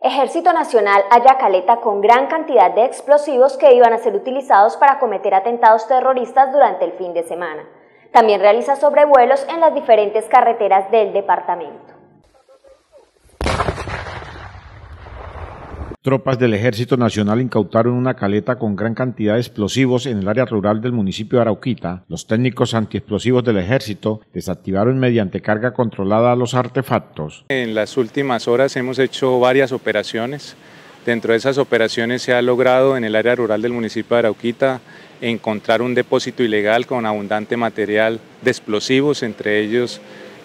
Ejército Nacional halla caleta con gran cantidad de explosivos que iban a ser utilizados para cometer atentados terroristas durante el fin de semana. También realiza sobrevuelos en las diferentes carreteras del departamento. Tropas del Ejército Nacional incautaron una caleta con gran cantidad de explosivos en el área rural del municipio de Arauquita. Los técnicos antiexplosivos del Ejército desactivaron mediante carga controlada los artefactos. En las últimas horas hemos hecho varias operaciones. Dentro de esas operaciones se ha logrado en el área rural del municipio de Arauquita encontrar un depósito ilegal con abundante material de explosivos, entre ellos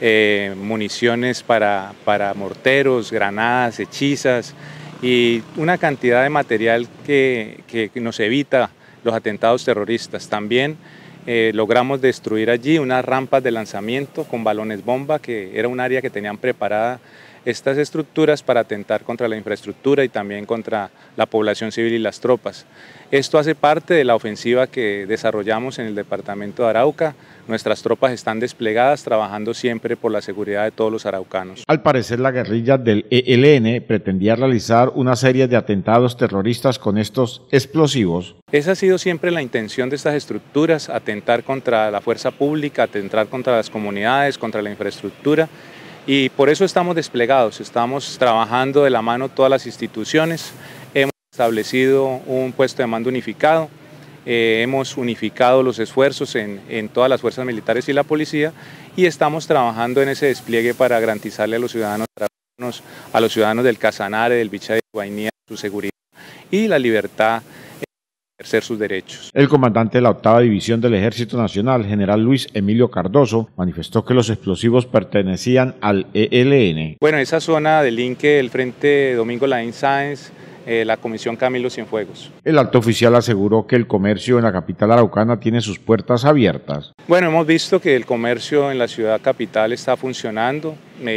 municiones para morteros, granadas, hechizas, y una cantidad de material que nos evita los atentados terroristas. También logramos destruir allí unas rampas de lanzamiento con balones bomba, que era un área que tenían preparada estas estructuras para atentar contra la infraestructura y también contra la población civil y las tropas. Esto hace parte de la ofensiva que desarrollamos en el departamento de Arauca. Nuestras tropas están desplegadas trabajando siempre por la seguridad de todos los araucanos. Al parecer, la guerrilla del ELN pretendía realizar una serie de atentados terroristas con estos explosivos. Esa ha sido siempre la intención de estas estructuras: atentar contra la fuerza pública, atentar contra las comunidades, contra la infraestructura. Y por eso estamos desplegados, estamos trabajando de la mano todas las instituciones, hemos establecido un puesto de mando unificado, hemos unificado los esfuerzos en todas las fuerzas militares y la policía, y estamos trabajando en ese despliegue para garantizarle a los ciudadanos del Casanare, del Bichá de Guainía, su seguridad y la libertad de ejercer sus derechos. El comandante de la 8ª División del Ejército Nacional, general Luis Emilio Cardoso, manifestó que los explosivos pertenecían al ELN. Bueno, esa zona del linke, el Frente Domingo Laín Sáenz, la Comisión Camilo Cienfuegos. El alto oficial aseguró que el comercio en la capital araucana tiene sus puertas abiertas. Bueno, hemos visto que el comercio en la ciudad capital está funcionando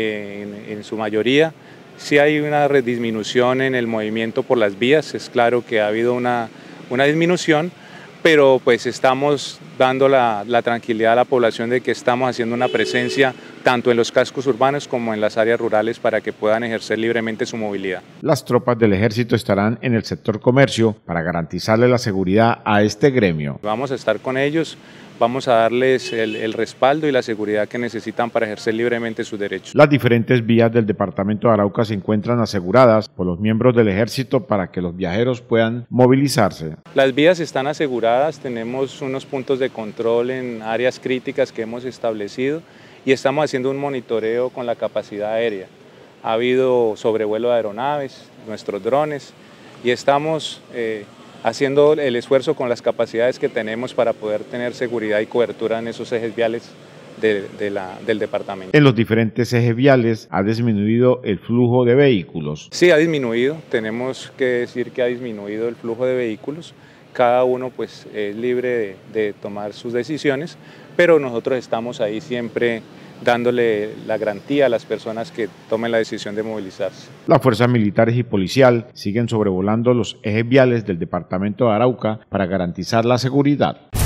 en su mayoría. Sí hay una disminución en el movimiento por las vías, es claro que ha habido una disminución, pero pues estamos dando la tranquilidad a la población de que estamos haciendo una presencia tanto en los cascos urbanos como en las áreas rurales para que puedan ejercer libremente su movilidad. Las tropas del Ejército estarán en el sector comercio para garantizarle la seguridad a este gremio. Vamos a estar con ellos, vamos a darles el respaldo y la seguridad que necesitan para ejercer libremente sus derechos. Las diferentes vías del departamento de Arauca se encuentran aseguradas por los miembros del Ejército para que los viajeros puedan movilizarse. Las vías están aseguradas, tenemos unos puntos de control en áreas críticas que hemos establecido y estamos haciendo un monitoreo con la capacidad aérea. Ha habido sobrevuelo de aeronaves, nuestros drones, y estamos haciendo el esfuerzo con las capacidades que tenemos para poder tener seguridad y cobertura en esos ejes viales del departamento. En los diferentes ejes viales ha disminuido el flujo de vehículos. Sí, ha disminuido, tenemos que decir que ha disminuido el flujo de vehículos. Cada uno pues es libre de tomar sus decisiones, pero nosotros estamos ahí siempre dándole la garantía a las personas que tomen la decisión de movilizarse. Las fuerzas militares y policial siguen sobrevolando los ejes viales del departamento de Arauca para garantizar la seguridad.